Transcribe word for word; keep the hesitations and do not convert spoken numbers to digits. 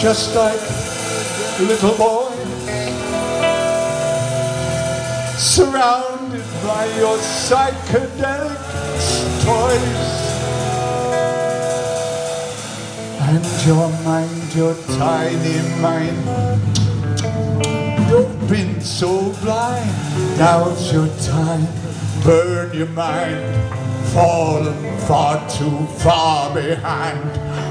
just like little boys, surrounded by your psychedelic toys. And your mind, your tiny mind, you've been so blind. Now's your time, burn your mind, fallen far too far behind.